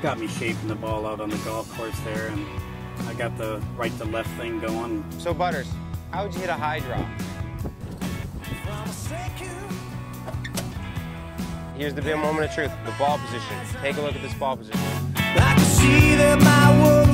got me shaping the ball out on the golf course there, and I got the right to left thing going. So Butters, how would you hit a high drop? Here's the big moment of truth, the ball position. Take a look at this ball position. I can see that my world